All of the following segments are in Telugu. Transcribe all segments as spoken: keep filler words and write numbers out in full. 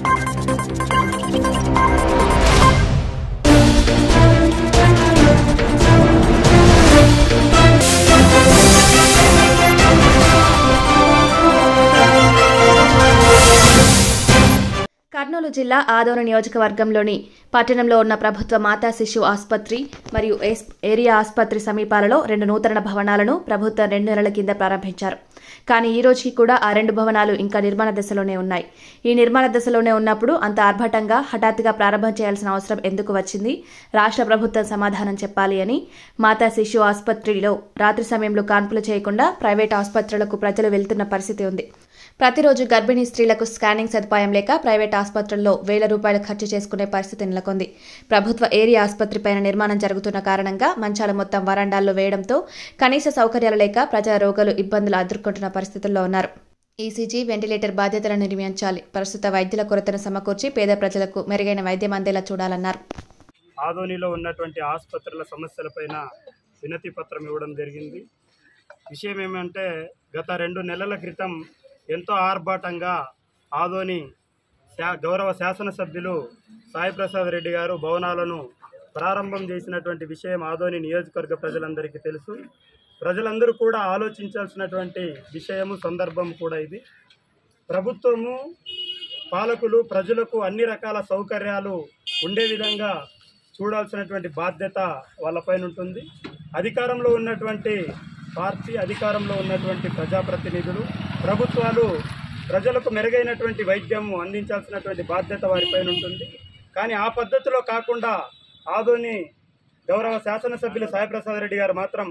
కర్నూలు జిల్లా ఆదోని నియోజకవర్గంలోని పట్టణంలో ఉన్న ప్రభుత్వ మాతా శిశు ఆసుపత్రి మరియు ఏరియా ఆసుపత్రి సమీపాలలో రెండు నూతన భవనాలను ప్రభుత్వం రెండు నెలల కింద ప్రారంభించారు. కానీ ఈ రోజుకి కూడా ఆ రెండు భవనాలు ఇంకా నిర్మాణ దశలోనే ఉన్నాయి. ఈ నిర్మాణ దశలోనే ఉన్నప్పుడు అంత ఆర్భాటంగా హఠాత్తుగా ప్రారంభం చేయాల్సిన అవసరం ఎందుకు వచ్చింది? రాష్ట్ర ప్రభుత్వం సమాధానం చెప్పాలి అని మాతా శిశు ఆసుపత్రిలో రాత్రి సమయంలో కాన్పులు చేయకుండా ప్రైవేట్ ఆసుపత్రులకు ప్రజలు వెళ్తున్న పరిస్థితి ఉంది. ప్రతిరోజు గర్భిణీ స్త్రీలకు స్కానింగ్ సదుపాయం లేక ప్రైవేట్ ఆసుపత్రుల్లో వేల రూపాయలు ఖర్చు చేసుకునే పరిస్థితి నెలకొంది. ప్రభుత్వ ఏరియా ఆసుపత్రిపైన నిర్మాణం జరుగుతున్న కారణంగా మంచాలు మొత్తం వరండాల్లో వేయడంతో కనీస సౌకర్యాలు లేక ప్రజా రోగులు ఇబ్బందులు ఎదుర్కొంటున్న పరిస్థితుల్లో ఉన్నారు. ఈసీజీ, వెంటిలేటర్ బాధ్యతలను నిర్మించాలి. ప్రస్తుత వైద్యుల కొరతను సమకూర్చి పేద ప్రజలకు మెరుగైన వైద్యం అందేలా చూడాలన్నారు. ఆదోనిలో ఉన్నటువంటి ఆసుపత్రుల సమస్యలపైన వినతి పత్రం ఇవ్వడం జరిగింది. విషయం ఏమంటే గత రెండు నెలల క్రితం ఎంతో ఆర్భాటంగా ఆదోని గౌరవ శాసనసభ్యులు సాయి ప్రసాద్ రెడ్డి గారు భవనాలను ప్రారంభం చేసినటువంటి విషయం ఆదోని నియోజకవర్గ ప్రజలందరికీ తెలుసు. ప్రజలందరూ కూడా ఆలోచించాల్సినటువంటి విషయము, సందర్భం కూడా ఇది. ప్రభుత్వము, పాలకులు ప్రజలకు అన్ని రకాల సౌకర్యాలు ఉండే విధంగా చూడాల్సినటువంటి బాధ్యత వాళ్ళపైన ఉంటుంది. అధికారంలో ఉన్నటువంటి పార్టీ, అధికారంలో ఉన్నటువంటి ప్రజాప్రతినిధులు, ప్రభుత్వాలు ప్రజలకు మెరుగైనటువంటి వైద్యం అందించాల్సినటువంటి బాధ్యత వారిపైన ఉంటుంది. కానీ ఆ పద్ధతిలో కాకుండా ఆదోని గౌరవ శాసనసభ్యులు సాయి ప్రసాద్ రెడ్డి గారు మాత్రం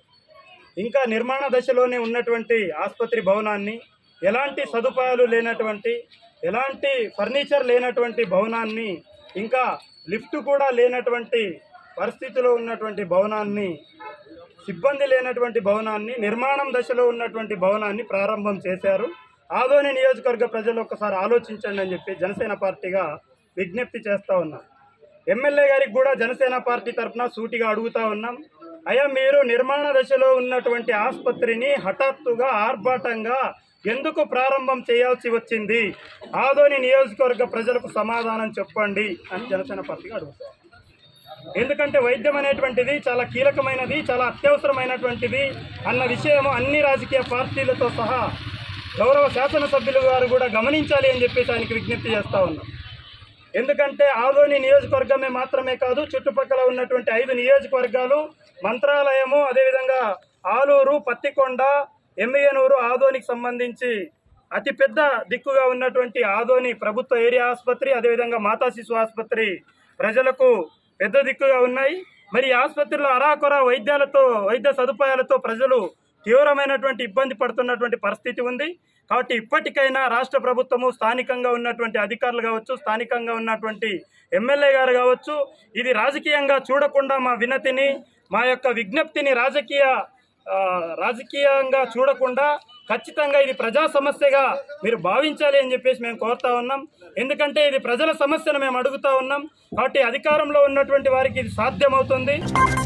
ఇంకా నిర్మాణ దశలోనే ఉన్నటువంటి ఆసుపత్రి భవనాన్ని, ఎలాంటి సదుపాయాలు లేనటువంటి, ఎలాంటి ఫర్నిచర్ లేనటువంటి భవనాన్ని, ఇంకా లిఫ్ట్ కూడా లేనటువంటి పరిస్థితిలో ఉన్నటువంటి భవనాన్ని, సిబ్బంది లేనటువంటి భవనాన్ని, నిర్మాణం దశలో ఉన్నటువంటి భవనాన్ని ప్రారంభం చేశారు. ఆదోని నియోజకవర్గ ప్రజలు ఒకసారి ఆలోచించండి అని చెప్పి జనసేన పార్టీగా విజ్ఞప్తి చేస్తూ ఉన్నాం. ఎమ్మెల్యే గారికి కూడా జనసేన పార్టీ తరఫున సూటిగా అడుగుతూ ఉన్నాం. అయ్యా, మీరు నిర్మాణ దశలో ఉన్నటువంటి ఆసుపత్రిని హఠాత్తుగా ఆర్భాటంగా ఎందుకు ప్రారంభం చేయాల్సి వచ్చింది? ఆదోని నియోజకవర్గ ప్రజలకు సమాధానం చెప్పండి అని జనసేన పార్టీగా అడుగుతాం. ఎందుకంటే వైద్యం అనేటువంటిది చాలా కీలకమైనది, చాలా అత్యవసరమైనటువంటిది అన్న విషయం అన్ని రాజకీయ పార్టీలతో సహా గౌరవ శాసనసభ్యులు గారు కూడా గమనించాలి అని చెప్పేసి ఆయనకి విజ్ఞప్తి చేస్తూ ఉన్నాం. ఎందుకంటే ఆదోని నియోజకవర్గమే మాత్రమే కాదు, చుట్టుపక్కల ఉన్నటువంటి ఐదు నియోజకవర్గాలు, మంత్రాలయము, అదేవిధంగా ఆలూరు, పత్తికొండ, ఎమ్మిగనూరు, ఆదోనికి సంబంధించి అతిపెద్ద దిక్కుగా ఉన్నటువంటి ఆదోని ప్రభుత్వ ఏరియా ఆసుపత్రి, అదేవిధంగా మాతా శిశు ఆసుపత్రి ప్రజలకు పెద్ద దిక్కుగా ఉన్నాయి. మరి ఆసుపత్రిలో అరాకొర వైద్యాలతో, వైద్య సదుపాయాలతో ప్రజలు తీవ్రమైనటువంటి ఇబ్బంది పడుతున్నటువంటి పరిస్థితి ఉంది. కాబట్టి ఇప్పటికైనా రాష్ట్ర ప్రభుత్వము, స్థానికంగా ఉన్నటువంటి అధికారులు కావచ్చు, స్థానికంగా ఉన్నటువంటి ఎమ్మెల్యే గారు కావచ్చు, ఇది రాజకీయంగా చూడకుండా మా వినతిని, మా యొక్క విజ్ఞప్తిని రాజకీయ రాజకీయంగా చూడకుండా ఖచ్చితంగా ఇది ప్రజా సమస్యగా మీరు భావించాలి అని చెప్పేసి మేము కోరుతా ఉన్నాం. ఎందుకంటే ఇది ప్రజల సమస్యను మేము అడుగుతా ఉన్నాం. కాబట్టి అధికారంలో ఉన్నటువంటి వారికి ఇది సాధ్యమవుతుంది.